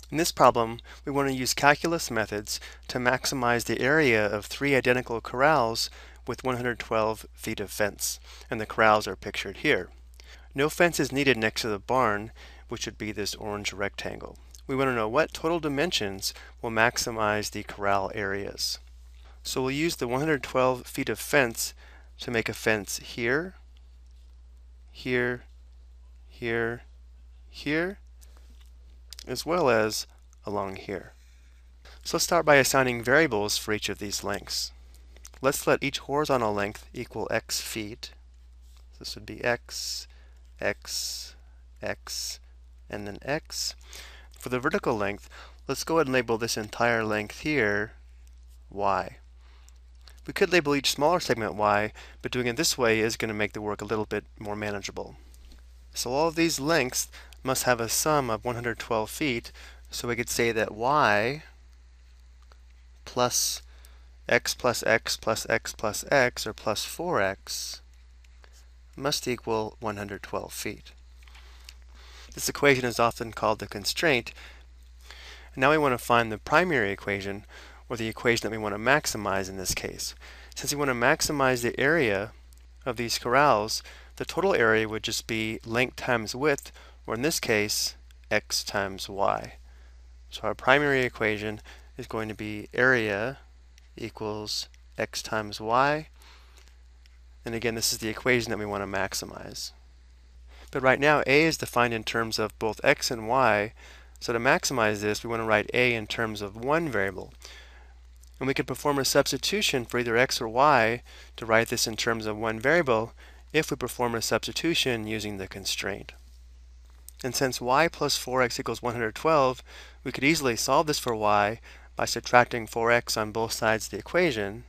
In this problem, we want to use calculus methods to maximize the area of 3 identical corrals with 112 feet of fence, and the corrals are pictured here. No fence is needed next to the barn, which would be this orange rectangle. We want to know what total dimensions will maximize the corral areas. So we'll use the 112 feet of fence to make a fence here, here, here, here, as well as along here. So let's start by assigning variables for each of these lengths. Let's let each horizontal length equal x feet. This would be x, x, x, and then x. For the vertical length, let's go ahead and label this entire length here y. We could label each smaller segment y, but doing it this way is going to make the work a little bit more manageable. So all of these lengths must have a sum of 112 feet, so we could say that y plus x plus x plus x plus x, or plus 4x, must equal 112 feet. This equation is often called the constraint. And now we want to find the primary equation, or the equation that we want to maximize in this case. Since we want to maximize the area of these corrals, the total area would just be length times width, or in this case, x times y. So our primary equation is going to be area equals x times y. And again, this is the equation that we want to maximize. But right now, a is defined in terms of both x and y. So to maximize this, we want to write a in terms of one variable. And we can perform a substitution for either x or y to write this in terms of one variable if we perform a substitution using the constraint. And since y plus 4x equals 112, we could easily solve this for y by subtracting 4x on both sides of the equation.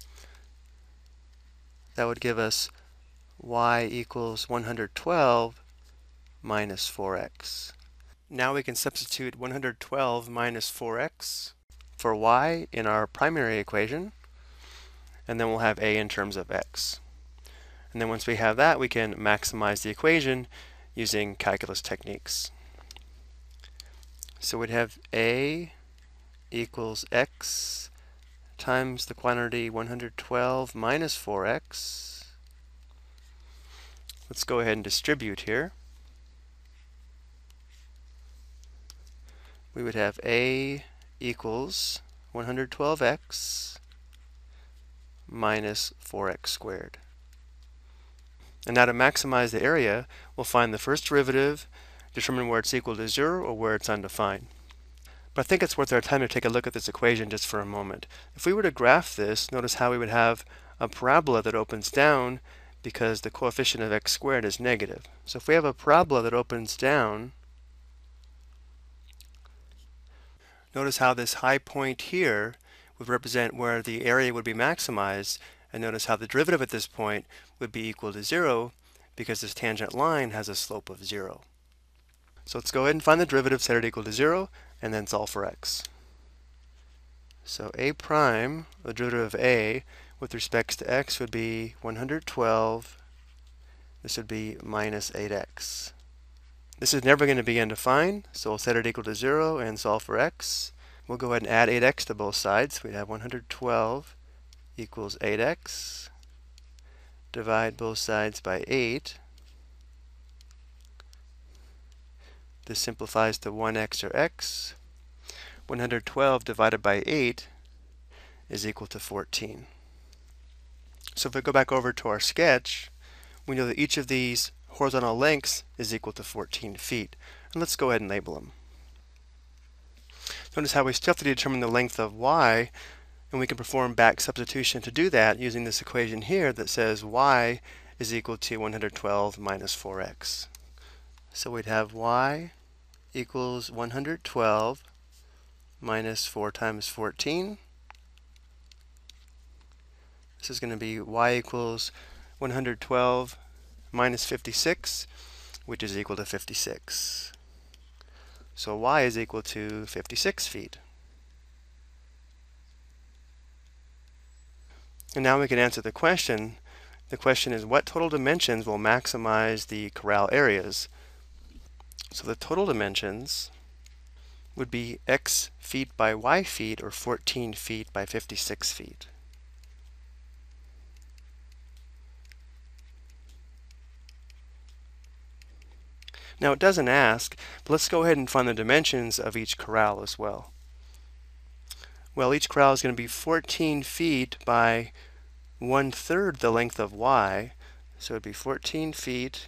That would give us y equals 112 minus 4x. Now we can substitute 112 minus 4x for y in our primary equation, and then we'll have a in terms of x. And then once we have that, we can maximize the equation using calculus techniques. So we'd have a equals x times the quantity 112 minus 4x. Let's go ahead and distribute here. We would have a equals 112x minus 4x squared. And now to maximize the area, we'll find the first derivative, determine where it's equal to 0 or where it's undefined. But I think it's worth our time to take a look at this equation just for a moment. If we were to graph this, notice how we would have a parabola that opens down because the coefficient of x squared is negative. So if we have a parabola that opens down, notice how this high point here would represent where the area would be maximized, and notice how the derivative at this point would be equal to 0 because this tangent line has a slope of 0. So let's go ahead and find the derivative, set it equal to 0, and then solve for x. So a prime, the derivative of a, with respect to x would be 112. This would be minus 8x. This is never going to be undefined, so we'll set it equal to 0 and solve for x. We'll go ahead and add 8x to both sides. We'd have 112 equals 8x. Divide both sides by 8. This simplifies to 1x or x. 112 divided by 8 is equal to 14. So if we go back over to our sketch, we know that each of these horizontal lengths is equal to 14 feet. And let's go ahead and label them. Notice how we still have to determine the length of y, and we can perform back substitution to do that using this equation here that says y is equal to 112 minus 4x. So we'd have y equals 112 minus 4 times 14. This is going to be y equals 112 minus 56, which is equal to 56. So y is equal to 56 feet. And now we can answer the question. The question is, what total dimensions will maximize the corral areas? So the total dimensions would be x feet by y feet, or 14 feet by 56 feet. Now it doesn't ask, but let's go ahead and find the dimensions of each corral as well. Well, each corral is going to be 14 feet by 1/3 the length of y, so it would be 14 feet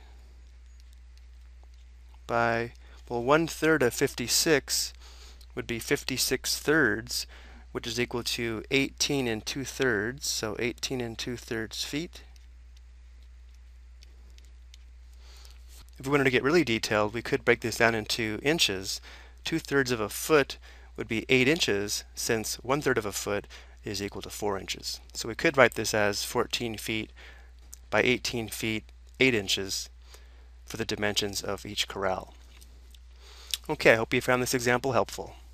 by, well, 1/3 of 56 would be 56 thirds, which is equal to 18 2/3, so 18 2/3 feet. If we wanted to get really detailed, we could break this down into inches. 2/3 of a foot would be 8 inches, since 1/3 of a foot is equal to 4 inches. So we could write this as 14 feet by 18 feet, 8 inches for the dimensions of each corral. Okay, I hope you found this example helpful.